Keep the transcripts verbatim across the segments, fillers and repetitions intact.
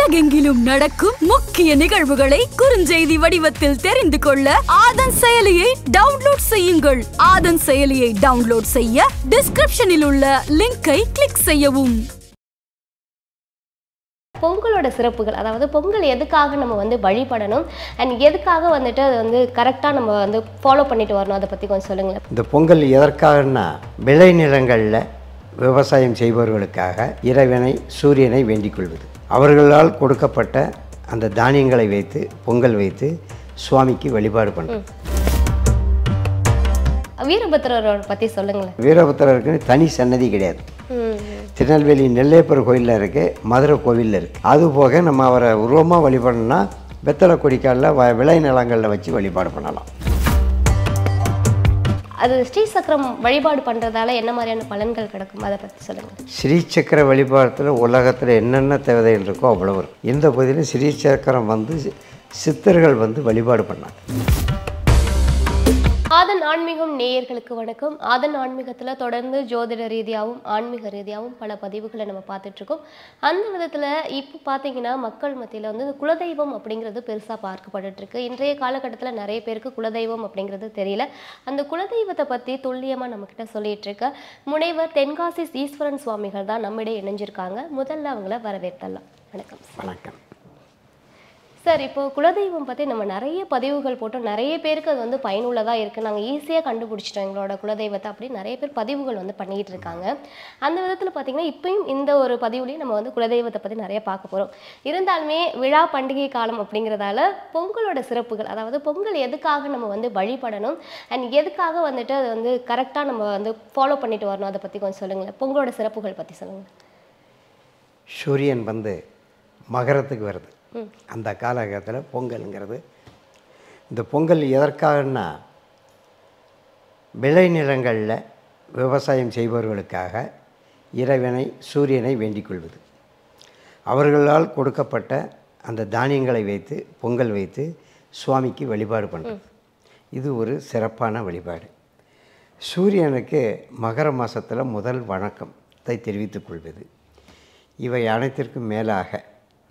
உலகெங்கிலும் நடக்கும் முக்கிய நிகழ்வுகளை குறுஞ்செய்தி வடிவத்தில் தெரிந்து கொள்ள ஆதன் செயலியை டவுன்லோட் செய்யுங்கள். ஆதன் செயலியை டவுன்லோட் செய்ய டிஸ்கிரிப்ஷனில் உள்ள லிங்கை கிளிக் செய்யவும். பொங்கலோட சிறப்புகள், அதாவது பொங்கல் எதுக்காக நம்ம வந்து வழிபடணும் அண்ட் எதுக்காக வந்துட்டு அது வந்து கரெக்டாக நம்ம வந்து ஃபாலோ பண்ணிட்டு வரணும், அதை பற்றி கொஞ்சம் சொல்லுங்களேன். இந்த பொங்கல் எதற்காகனா விளை நிலங்களில் விவசாயம் செய்பவர்களுக்காக இறைவனை சூரியனை வேண்டிக் கொள்வது. அவர்களால் கொடுக்கப்பட்ட அந்த தானியங்களை வைத்து பொங்கல் வைத்து சுவாமிக்கு வழிபாடு பண்ணுறது. வீரபத்திரரோட பற்றி சொல்லுங்களேன். வீரபத்திரருக்கு தனி சன்னதி கிடையாது. திருநெல்வேலி நெல்லையப்பர் கோயிலில் இருக்குது, மதுரை கோவிலில் இருக்குது. அதுபோக நம்ம அவரை உருவமாக வழிபடணும்னா வெத்தலை கொடிக்காலில் வ விளை நிலங்களில் வச்சு வழிபாடு பண்ணலாம். அது ஸ்ரீசக்கரம் வழிபாடு பண்ணுறதால என்ன மாதிரியான பலன்கள் கிடைக்கும், அதை பற்றி சொல்லுங்கள். ஸ்ரீசக்கர வழிபாடத்தில் உலகத்தில் என்னென்ன தேவைகள் இருக்கோ அவ்வளோ இருக்கும். இந்த பகுதியில் ஸ்ரீசக்கரம் வந்து சித்தர்கள் வந்து வழிபாடு பண்ணாங்க. ஆதன் ஆன்மீகம் நேயர்களுக்கு வணக்கம். ஆதன் ஆன்மீகத்தில் தொடர்ந்து ஜோதிட ரீதியாகவும் ஆன்மீக ரீதியாகவும் பல பதிவுகளை நம்ம பார்த்துட்ருக்கோம். அந்த விதத்தில் இப்போ பார்த்தீங்கன்னா மக்கள் மத்தியில் வந்து குலதெய்வம் அப்படிங்கிறது பெருசாக பார்க்கப்பட்டுருக்கு. இன்றைய காலகட்டத்தில் நிறைய பேருக்கு குலதெய்வம் அப்படிங்கிறது தெரியல. அந்த குலதெய்வத்தை பற்றி துல்லியமாக நம்மக்கிட்ட சொல்லிகிட்டு இருக்க முனைவர் தென்காசி ஈஸ்வரன் சுவாமிகள் தான் நம்மிடையே இணைஞ்சிருக்காங்க. முதல்ல அவங்கள வரவேற்றலாம். வணக்கம். வணக்கம் சார். இப்போது குலதெய்வம் பற்றி நம்ம நிறைய பதிவுகள் போட்டோம், நிறைய பேருக்கு அது வந்து பயனுள்ளதாக இருக்குது. நாங்கள் ஈஸியாக கண்டுபிடிச்சிட்டோம் எங்களோட குலதெய்வத்தை அப்படின்னு நிறைய பேர் பதிவுகள் வந்து பண்ணிகிட்டு இருக்காங்க. அந்த விதத்தில் பார்த்திங்கன்னா இப்போயும் இந்த ஒரு பதிவுலேயும் நம்ம வந்து குலதெய்வத்தை பற்றி நிறைய பார்க்க போகிறோம். இருந்தாலுமே விழா பண்டிகை காலம் அப்படிங்கிறதால பொங்கலோட சிறப்புகள், அதாவது பொங்கல் எதுக்காக நம்ம வந்து வழிபடணும் அண்ட் எதுக்காக வந்துட்டு அது வந்து கரெக்டாக நம்ம வந்து ஃபாலோ பண்ணிட்டு வரணும், அதை பற்றி கொஞ்சம் சொல்லுங்களேன். பொங்கலோட சிறப்புகள் பற்றி சொல்லுங்கள். சூரியன் வந்து மகரத்துக்கு வருது. அந்த காலகட்டத்தில் பொங்கலுங்கிறது, இந்த பொங்கல் எதற்காகனா விளை நிலங்களில் விவசாயம் செய்பவர்களுக்காக இறைவனை சூரியனை வேண்டிக் கொள்வது. அவர்களால் கொடுக்கப்பட்ட அந்த தானியங்களை வைத்து பொங்கல் வைத்து சுவாமிக்கு வழிபாடு பண்ணுறது. இது ஒரு சிறப்பான வழிபாடு. சூரியனுக்கு மகர மாதத்தில் முதல் வணக்கத்தை தெரிவித்துக் கொள்வது. இவை அனைத்திற்கும் மேலாக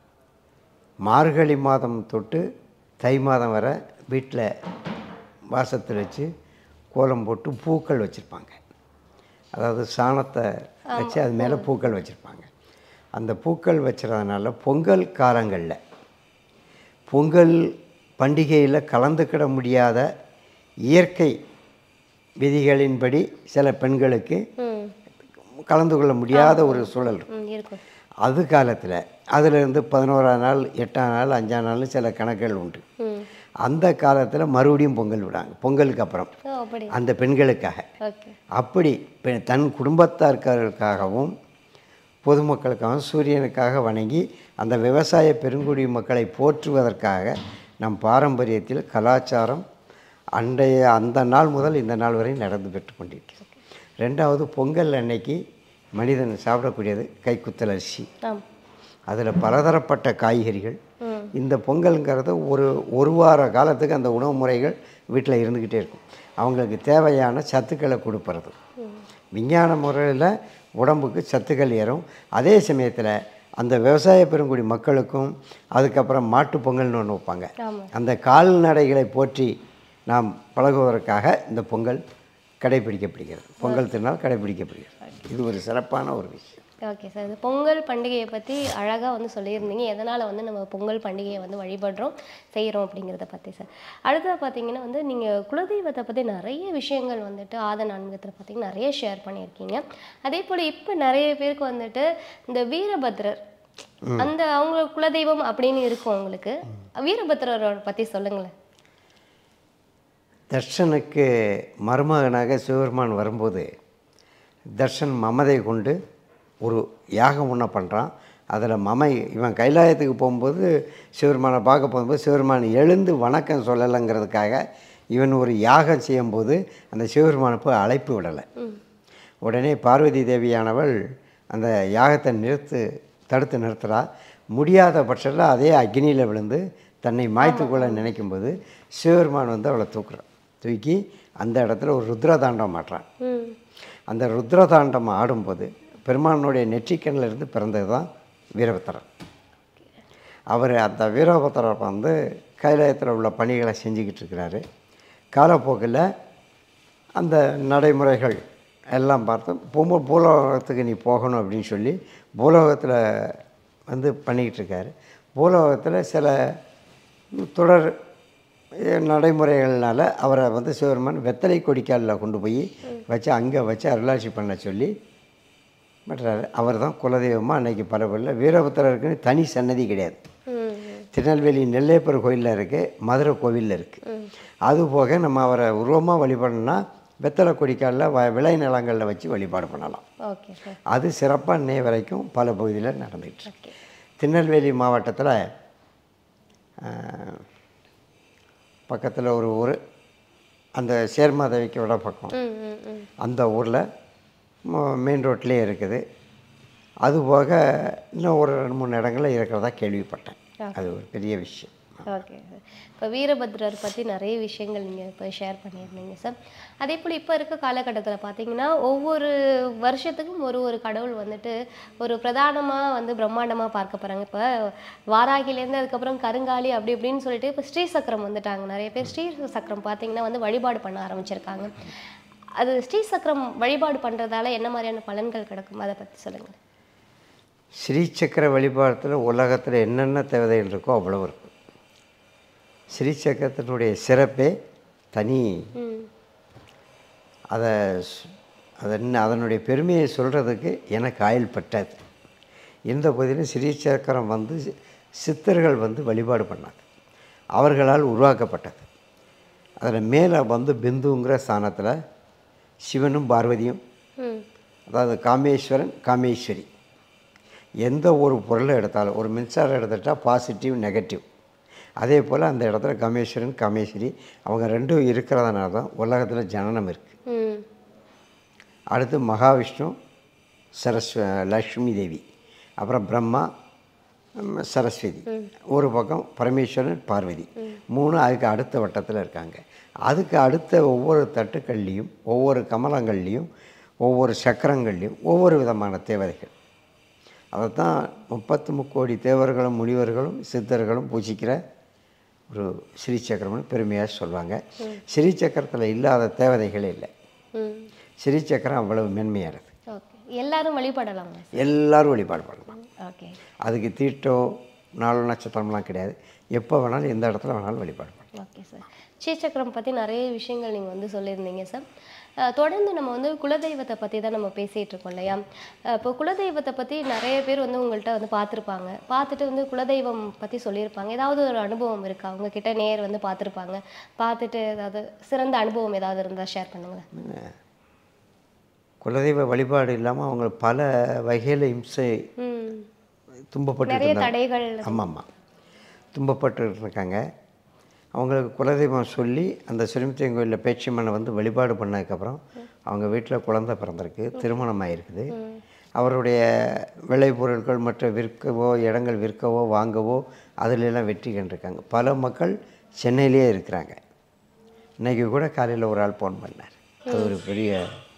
மார்கழி மாதம் தொட்டு தை மாதம் வரை வீட்டில் வாசத்தில் வச்சு கோலம் போட்டு பூக்கள் வச்சுருப்பாங்க. அதாவது சாணத்தை வச்சு அது மேலே பூக்கள் வச்சுருப்பாங்க. அந்த பூக்கள் வச்சுறதுனால பொங்கல் காலங்களில் பொங்கல் பண்டிகையில் கலந்துக்கிட முடியாத இயற்கை விதிகளின்படி சில பெண்களுக்கு கலந்து கொள்ள முடியாத ஒரு சூழல் இருக்கும். அது காலத்தில் அதிலிருந்து பதினோராம் நாள் எட்டாம் நாள் அஞ்சாம் நாள் சில கணக்குகள் உண்டு. அந்த காலத்தில் மறுபடியும் பொங்கல் விடாங்க. பொங்கலுக்கு அப்புறம் அந்த பெண்களுக்காக அப்படி தன் குடும்பத்தாருக்காகவும் பொதுமக்களுக்காகவும் சூரியனுக்காக வணங்கி அந்த விவசாய பெருங்குடி மக்களை போற்றுவதற்காக நம் பாரம்பரியத்தில் கலாச்சாரம் அன்றைய அந்த நாள் முதல் இந்த நாள் வரை நடந்து பெற்று கொண்டிருக்கிறது. ரெண்டாவது, பொங்கல் அன்னைக்கு மனிதன் சாப்பிடக்கூடியது கைக்குத்தல் அரிசி, அதில் பலதரப்பட்ட காய்கறிகள். இந்த பொங்கலுங்கிறது ஒரு ஒரு வார காலத்துக்கு அந்த உணவு முறைகள் வீட்டில் இருந்துக்கிட்டே இருக்கும். அவங்களுக்கு தேவையான சத்துக்களை கொடுப்பறது. விஞ்ஞான முறையில் உடம்புக்கு சத்துக்கள் ஏறும். அதே சமயத்தில் அந்த விவசாய பெருங்குடி மக்களுக்கும் அதுக்கப்புறம் மாட்டு பொங்கல்னு ஒன்று வைப்பாங்க. அந்த கால்நடைகளை போற்றி நாம் பழகுவதற்காக இந்த பொங்கல் கடைபிடிக்கப்படுகிறது. பொங்கல் திருநாள் கடைபிடிக்கப்படுகிறது. இது ஒரு சிறப்பான ஒரு விஷயம். Okay sir. இது பொங்கல் பண்டிகையை பற்றி அழகாக வந்து சொல்லியிருந்தீங்க, எதனால் வந்து நம்ம பொங்கல் பண்டிகையை வந்து வழிபடுறோம் செய்கிறோம் அப்படிங்கிறத பற்றி சார். அடுத்தது பார்த்தீங்கன்னா வந்து நீங்கள் குலதெய்வத்தை பற்றி நிறைய விஷயங்கள் வந்துட்டு ஆதன் ஆன்மீகத்தில் பார்த்தீங்கன்னா நிறைய ஷேர் பண்ணியிருக்கீங்க. அதே போல் இப்போ நிறைய பேருக்கு வந்துட்டு இந்த வீரபத்ரர் அந்த அவங்க குலதெய்வம் அப்படின்னு இருக்கும். அவங்களுக்கு வீரபத்ரரோட பற்றி சொல்லுங்களேன். தர்ஷனுக்கு மருமகனாக சிவபெருமான் வரும்போது தர்ஷன் மமதை கொண்டு ஒரு யாகம் ஒன்று பண்ணுறான். அதில் மமை இவன் கைலாயத்துக்கு போகும்போது சிவபெருமானை பார்க்க போகும்போது சிவபெருமான் எழுந்து வணக்கம் சொல்லலைங்கிறதுக்காக இவன் ஒரு யாகம் செய்யும்போது அந்த சிவபெருமானுக்கு அழைப்பு விடலை. உடனே பார்வதி தேவியானவள் அந்த யாகத்தை நிறுத்து தடுத்து நிறுத்துகிறா. முடியாத பட்சத்தில் அதே அக்னியில் விழுந்து தன்னை மாய்த்துக்கொள்ள நினைக்கும்போது சிவபெருமான் வந்து அவளை தூக்குறான். தூக்கி அந்த இடத்துல ஒரு ருத்ரதாண்டம் மாட்டுறான். அந்த ருத்ரதாண்டம் ஆடும்போது பெருமானுடைய நெற்றிக்கண்ணில் இருந்து பிறந்தது தான் வீரபத்திரன். அவர் அந்த வீரபத்திரர் வந்து கைலாயத்தில் உள்ள பணிகளை செஞ்சுக்கிட்டு இருக்கிறாரு. காலப்போக்கில் அந்த நடைமுறைகள் எல்லாம் பார்த்து பூம பூலோகத்துக்கு நீ போகணும் அப்படின்னு சொல்லி பூலோகத்தில் வந்து பண்ணிக்கிட்டு இருக்காரு. பூலோகத்தில் சில தொடர் நடைமுறைகள்னால அவரை வந்து சிவபெருமான் வெத்தலை கொடிக்காலில் கொண்டு போய் வச்சு அங்கே வச்சு அருளாட்சி பண்ண சொல்லி பண்ணுறாரு. அவர் தான் குலதெய்வமாக அன்றைக்கி பரவலில் வீரபத்திரருக்குன்னு தனி சன்னதி கிடையாது. திருநெல்வேலி நெல்லையப்பர் கோயிலில் இருக்குது, மதுரை கோவிலில் இருக்குது. அதுபோக நம்ம அவரை உருவமாக வழிபடணும்னா வெத்தலை கொடிக்காலில் வ விளை நிலங்களில் வச்சு வழிபாடு பண்ணலாம். Okay sir. அது சிறப்பாக இன்னைய வரைக்கும் பல பகுதியில் நடந்துகிட்டு. திருநெல்வேலி மாவட்டத்தில் பக்கத்தில் ஒரு ஊர், அந்த சேர்மாதவிக்கு விட பக்கம், அந்த ஊரில் மெயின் ரோட்லேயே இருக்குது. அதுபோக இன்னும் ஒரு ரெண்டு மூணு இடங்களில் இருக்கிறதா கேள்விப்பட்டேன். அது ஒரு பெரிய விஷயம். Okay sir. இப்போ வீரபத்ரர் பற்றி நிறைய விஷயங்கள் நீங்கள் இப்போ ஷேர் பண்ணியிருந்தீங்க சார். அதே போல் இப்போ இருக்க காலகட்டத்தில் பார்த்தீங்கன்னா ஒவ்வொரு வருஷத்துக்கும் ஒரு ஒரு கடவுள் வந்துட்டு ஒரு பிரதானமாக வந்து பிரம்மாண்டமாக பார்க்க போகிறாங்க. இப்போ வாராகிலேருந்து அதுக்கப்புறம் கருங்காலி அப்படி இப்படின்னு சொல்லிட்டு இப்போ ஸ்ரீ சக்கரம் வந்துட்டாங்க. நிறைய பேர் ஸ்ரீ சக்கரம் பார்த்தீங்கன்னா வந்து வழிபாடு பண்ண ஆரம்பிச்சிருக்காங்க. அது ஸ்ரீ சக்கரம் வழிபாடு பண்ணுறதால என்ன மாதிரியான பலன்கள் கிடைக்கும், அதை பற்றி சொல்லுங்கள். ஸ்ரீசக்கர வழிபாடத்தில் உலகத்தில் என்னென்ன தேவதைகள் இருக்கோ அவ்வளோ இருக்கும். ஸ்ரீசக்கரத்தினுடைய சிறப்பே தனி. அதை அதை அதனுடைய பெருமையை சொல்கிறதுக்கு எனக்கு ஆயுள் பட்டாது. இந்த பகுதியில் ஸ்ரீசக்கரம் வந்து சித்தர்கள் வந்து வழிபாடு பண்ணாங்க, அவர்களால் உருவாக்கப்பட்டது. அதில் மேலே வந்து பிந்துங்கிற ஸ்தானத்தில் சிவனும் பார்வதியும், அதாவது காமேஸ்வரன் காமேஸ்வரி, எந்த ஒரு பொருளை எடுத்தாலும் ஒரு மின்சாரம் எடுத்துட்டால் பாசிட்டிவ் நெகட்டிவ், அதே போல் அந்த இடத்துல காமேஸ்வரன் காமேஸ்வரி அவங்க ரெண்டும் இருக்கிறதுனால தான் உலகத்தில் ஜனனம் இருக்குது. அடுத்து மகாவிஷ்ணு சரஸ்வ லக்ஷ்மி தேவி, அப்புறம் பிரம்மா சரஸ்வதி, ஒரு பக்கம் பரமேஸ்வரன் பார்வதி, மூணு அதுக்கு அடுத்த வட்டத்தில் இருக்காங்க. அதுக்கு அடுத்த ஒவ்வொரு தட்டுக்கள்லேயும் ஒவ்வொரு கமலங்கள்லேயும் ஒவ்வொரு சக்கரங்கள்லேயும் ஒவ்வொரு விதமான தேவதைகள். அதை தான் முப்பத்து முக்கோடி தேவர்களும் முனிவர்களும் சித்தர்களும் பூஜிக்கிற ஒரு ஸ்ரீசக்கரம்னு பெருமையாக சொல்லுவாங்க. ஸ்ரீசக்கரத்தில் இல்லாத தேவதைகளே இல்லை. ஸ்ரீசக்கரம் அவ்வளவு மென்மையானது. எல்லாரும் வழிபடலாம், எல்லாரும் வழிபாடு பண்ணலாம். ஓகே. அதுக்கு தீட்டோ நாலு நட்சத்திரம்லாம் கிடையாது. எப்போ வேணாலும் எந்த இடத்துல வேணாலும் வழிபாடு பண்ணலாம். Okay sir. ஸ்ரீசக்கரம் பற்றி நிறைய விஷயங்கள் நீங்கள் வந்து சொல்லியிருந்தீங்க சார். தொடர்ந்து நம்ம வந்து குலதெய்வத்தை பற்றி தான் நம்ம பேசிகிட்டு இருக்கோம் இல்லையா? இப்போ குலதெய்வத்தை பற்றி நிறைய பேர் வந்து உங்கள்கிட்ட வந்து பார்த்துருப்பாங்க, பார்த்துட்டு வந்து குலதெய்வம் பற்றி சொல்லியிருப்பாங்க. ஏதாவது ஒரு அனுபவம் இருக்கா உங்ககிட்ட? நேர் வந்து பார்த்துருப்பாங்க, பார்த்துட்டு ஏதாவது சிறந்த அனுபவம் ஏதாவது இருந்தால் ஷேர் பண்ணுங்களேன். குலதெய்வ வழிபாடு இல்லாமல் அவங்க பல வகையில் இம்சை துன்பப்பட்டு நிறைய தடைகள். ஆமாம் ஆமாம் துன்பப்பட்டு இருக்காங்க. அவங்களுக்கு குலதெய்வம் சொல்லி அந்த சுரிமுத்தியன் கோயிலில் பேச்சியம்மனை வந்து வழிபாடு பண்ணதுக்கப்புறம் அவங்க வீட்டில் குழந்தை பிறந்திருக்கு, திருமணம் ஆகிருக்குது. அவருடைய விளைபொருட்கள் மற்ற விற்கவோ இடங்கள் விற்கவோ வாங்கவோ அதிலெல்லாம் வெற்றி கண்டிருக்காங்க. பல மக்கள் சென்னையிலே இருக்கிறாங்க. இன்றைக்கி கூட காலையில் ஒரு ஆள் ஃபோன் பண்ணார். அது ஒரு பெரிய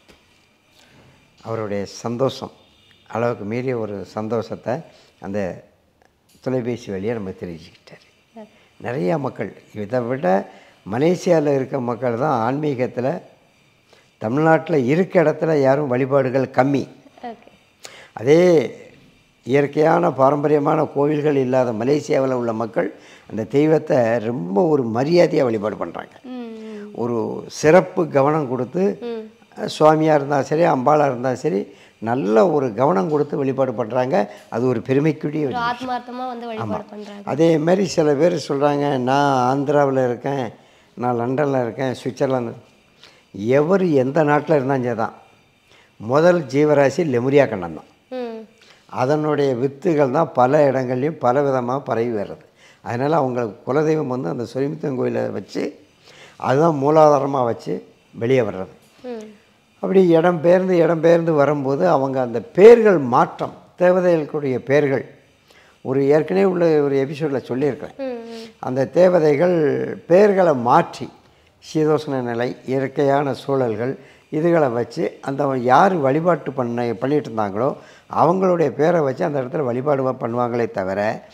அவருடைய சந்தோஷம், அளவுக்கு மீறிய ஒரு சந்தோஷத்தை அந்த தொலைபேசி வழியாக நம்ம தெரிஞ்சுக்கிட்டார். நிறையா மக்கள், இதை விட மலேசியாவில் இருக்க மக்கள் தான் ஆன்மீகத்தில் தமிழ்நாட்டில் இருக்க இடத்துல யாரும் வழிபாடுகள் கம்மி. அதே இயற்கையான பாரம்பரியமான கோவில்கள் இல்லாத மலேசியாவில் உள்ள மக்கள் அந்த தெய்வத்தை ரொம்ப ஒரு மரியாதையாக வழிபாடு பண்ணுறாங்க. ஒரு சிறப்பு கவனம் கொடுத்து சுவாமியாக இருந்தாலும் சரி அம்பாளாக இருந்தாலும் சரி நல்ல ஒரு கவனம் கொடுத்து வழிபாடு பண்ணுறாங்க. அது ஒரு பெருமைக்குரிய ஆத்மார்த்தமாக வந்து வழிபாடு பண்ணுறாங்க. அதே மாதிரி சில பேர் சொல்கிறாங்க, நான் ஆந்திராவில் இருக்கேன், நான் லண்டனில் இருக்கேன், சுவிட்சர்லாந்து. எவர் எந்த நாட்டில் இருந்தாங்க தான் முதல் ஜீவராசி லெமுரியா கண்டம் தான். அதனுடைய வித்துகள் தான் பல இடங்கள்லையும் பல விதமாக பரவி வர்றது. அதனால் அவங்களுக்கு குலதெய்வம் வந்து அந்த சுரிமுத்தியன் கோயிலை வச்சு அதுதான் மூலாதாரமாக வச்சு வெளியே வர்றது. அப்படி இடம் பெயர்ந்து இடம் பெயர்ந்து வரும்போது அவங்க அந்த பேர்கள் மாற்றம், தேவதைகளுக்குடைய பேர்கள் ஒரு ஏற்கனவே உள்ள ஒரு எபிசோடில் சொல்லியிருக்கிறேன். அந்த தேவதைகள் பேர்களை மாற்றி சீதோஷ்ண நிலை, இயற்கையான சூழல்கள் இதுகளை வச்சு அந்த யார் வழிபாட்டு பண்ண பண்ணிகிட்டு இருந்தாங்களோ அவங்களுடைய பேரை வச்சு அந்த இடத்துல வழிபாடு பண்ணுவாங்களே தவிர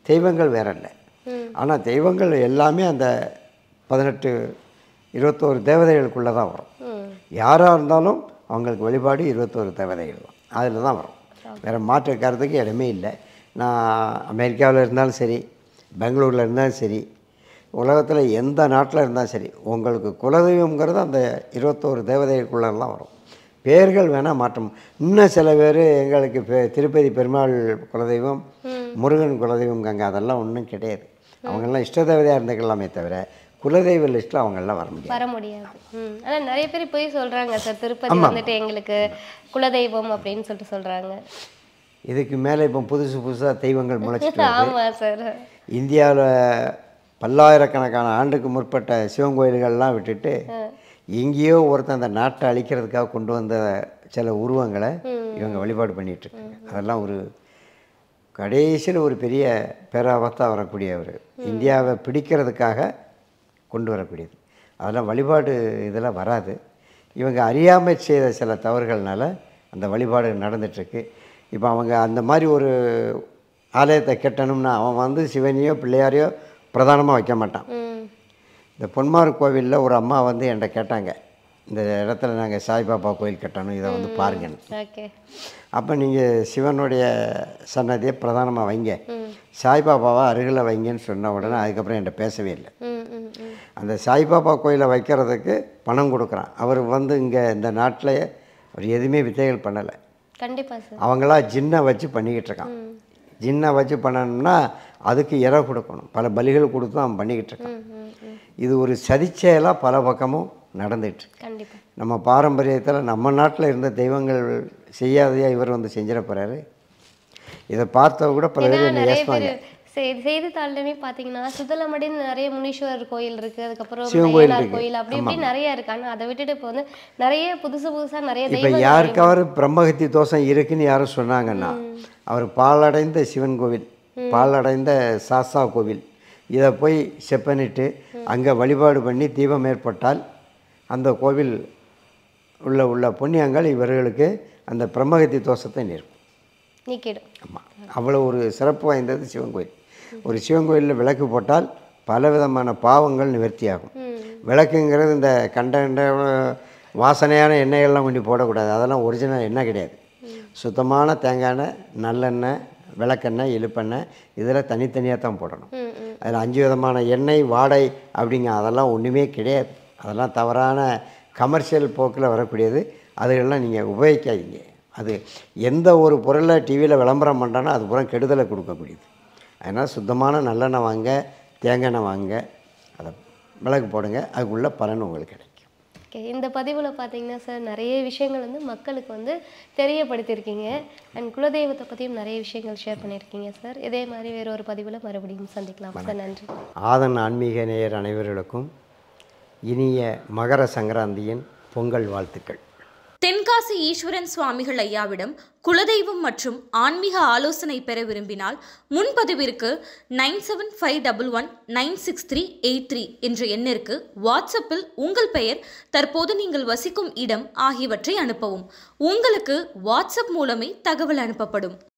தெய்வங்கள் வேற இல்லை. ஆனால் தெய்வங்கள் எல்லாமே அந்த பதினெட்டு இருபத்தோரு தேவதைகளுக்குள்ளே தான் வரும். யாராக இருந்தாலும் அவங்களுக்கு வழிபாடு இருபத்தோரு தேவதைகள் தான், அதில் தான் வரும். வேறு மாற்று கருத்துக்கு இடமே இல்லை. நான் அமெரிக்காவில் இருந்தாலும் சரி, பெங்களூரில் இருந்தாலும் சரி, உலகத்தில் எந்த நாட்டில் இருந்தாலும் சரி, உங்களுக்கு குலதெய்வங்கிறது அந்த இருபத்தோரு தேவதைகளுக்குள்ளெல்லாம் வரும். பேர்கள் வேணால் மாற்றம். இன்னும் சில பேர் எங்களுக்கு பெ திருப்பதி பெருமாள் குலதெய்வம், முருகன் குலதெய்வம்காங்க, அதெல்லாம் ஒன்றும் கிடையாது. அவங்கெல்லாம் இஷ்ட தேவதையாக இருந்துக்கலாமே தவிர குலதெய்வ லிஸ்ட்டில் அவங்கெல்லாம் வர முடியாது வர முடியாது ம் ஆனால் நிறைய பேர் போய் சொல்கிறாங்க சார், திருப்பதி வந்துட்டு எங்களுக்கு குலதெய்வம் அப்படின்னு சொல்லிட்டு சொல்கிறாங்க. இதுக்கு மேலே இப்போ புதுசு புதுசாக தெய்வங்கள் முளைச்சிட்டு ஆமாம் சார். இந்தியாவில் பல்லாயிரக்கணக்கான ஆண்டுக்கு முற்பட்ட சிவன் கோயில்கள்லாம் விட்டுட்டு எங்கேயோ ஒருத்தன் அந்த நாட்டை அழிக்கிறதுக்காக கொண்டு வந்த சில உருவங்களை இவங்க வழிபாடு பண்ணிகிட்ருக்காங்க. அதெல்லாம் ஒரு கடைசியில் ஒரு பெரிய பேராபத்தாக வரக்கூடிய ஒரு இந்தியாவை பிடிக்கிறதுக்காக கொண்டு வரக்கூடியது. அதெல்லாம் வழிபாடு இதெல்லாம் வராது. இவங்க அறியாமல் செய்த சில தவறுகள்னால அந்த வழிபாடு நடந்துகிட்ருக்கு. இப்போ அவங்க அந்த மாதிரி ஒரு ஆலயத்தை கட்டணும்னா அவன் வந்து சிவனையோ பிள்ளையாரையோ பிரதானமாக வைக்க மாட்டான். இந்த பொன்மார் கோவிலில் ஒரு அம்மா வந்து என்கிட்ட கேட்டாங்க, இந்த இடத்துல நாங்கள் சாய்பாபா கோயில் கட்டணும், இதை வந்து பாருங்கன்னு. அப்போ நீங்கள் சிவனுடைய சன்னதியை பிரதானமாக வைங்க, சாய்பாபாவை அருகில் வைங்கன்னு சொன்ன உடனே அதுக்கப்புறம் என்கிட்ட பேசவே இல்லை. அந்த சாய்பாபா கோயிலை வைக்கிறதுக்கு பணம் கொடுக்குறான். அவர் வந்து இங்கே இந்த நாட்டில் அவர் எதுவுமே வித்தைகள் பண்ணலை. கண்டிப்பாக சார். அவங்களா ஜின்னை வச்சு பண்ணிக்கிட்டு இருக்கான். ஜின்னை வச்சு பண்ணணும்னா அதுக்கு இறை கொடுக்கணும், பல பலிகள் கொடுத்து அவன் பண்ணிக்கிட்டு இருக்கான். இது ஒரு சதிச்செயலாக பல பக்கமும் நடந்துட்டு. கண்டிப்பாக நம்ம பாரம்பரியத்தில் நம்ம நாட்டில் இருந்த தெய்வங்கள் செய்யாதையா இவர் வந்து செஞ்சிட போகிறாரு. இதை பார்த்தவ கூட பல பேர் என்ன ஏசுவாங்க. செய்தித்தாள்லையுமே பார்த்தீங்கன்னா சுதலமடின்னு நிறைய முனீஸ்வரர் கோயில் இருக்குது, அதுக்கப்புறம் சிவன் கோயில் அப்படி இப்படி நிறைய இருக்கு. ஆனால் அதை விட்டுட்டு இப்போ வந்து நிறைய புதுசு புதுசாக நிறைய இப்போ யாருக்காவது பிரம்மகத்தி தோஷம் இருக்குன்னு யாரும் சொன்னாங்கன்னா அவர் பாலடைந்த சிவன் கோவில், பாலடைந்த சாஸ்தா கோவில், இதை போய் செப்பனிட்டு அங்கே வழிபாடு பண்ணி தீபம் ஏற்பட்டால் அந்த கோவில் உள்ள உள்ள புண்ணியங்கள் இவர்களுக்கு அந்த பிரம்மகத்தி தோஷத்தை நிற்கும், நீக்கிடும். ஆமாம், அவ்வளோ ஒரு சிறப்பு வாய்ந்தது சிவன் கோயில். ஒரு சிவன் கோயிலில் விளக்கு போட்டால் பல விதமான பாவங்கள் நிவர்த்தியாகும். விளக்குங்கிறது இந்த கண்ட கண்ட வாசனையான எண்ணெய்கள்லாம் கொண்டு போடக்கூடாது. அதெல்லாம் ஒரிஜினல் எண்ணெய் கிடையாது. சுத்தமான தேங்காய் எண்ணெய், நல்லெண்ணெய், விளக்கெண்ணெய், இழுப்பெண்ணெய், இதில் தனித்தனியாக தான் போடணும். அதில் அஞ்சு விதமான எண்ணெய் வாடை அப்படிங்க அதெல்லாம் ஒன்றுமே கிடையாது. அதெல்லாம் தவறான கமர்ஷியல் போக்கில் வரக்கூடியது. அதுகள்லாம் நீங்கள் உபயோகிக்காதீங்க. அது எந்த ஒரு பொருளை டிவியில் விளம்பரம் பண்ணுறோன்னா அது பூரா கெடுதலை கொடுக்கக்கூடியது. அதனால் சுத்தமான நல்லெண்ணெய் வாங்க, தேங்காய் எண்ணெய் வாங்க, அதை விளக்கு போடுங்க, அதுக்குள்ள பலன் உங்களுக்கு கிடைக்கும். ஓகே, இந்த பதிவில் பார்த்தீங்கன்னா சார் நிறைய விஷயங்கள் வந்து மக்களுக்கு வந்து தெரியப்படுத்தியிருக்கீங்க. அண்ட் குலதெய்வத்தை பற்றியும் நிறைய விஷயங்கள் ஷேர் பண்ணியிருக்கீங்க சார். இதே மாதிரி வேறு ஒரு பதிவில் மறுபடியும் சந்திக்கலாம் சார். நன்றி. ஆதன் ஆன்மீக நேயர் அனைவர்களுக்கும் இனிய மகர சங்கராந்தியின் பொங்கல் வாழ்த்துக்கள். தென்காசி ஈஸ்வரன் சுவாமிகள் ஐயாவிடம் குலதெய்வம் மற்றும் ஆன்மீக ஆலோசனை பெற விரும்பினால் முன்பதிவிற்கு nine seven five double one nine six three eight three என்ற எண்ணிற்கு வாட்ஸ்அப்பில் உங்கள் பெயர், தற்போது நீங்கள் வசிக்கும் இடம் ஆகியவற்றை அனுப்பவும். உங்களுக்கு வாட்ஸ்அப் மூலமே தகவல் அனுப்பப்படும்.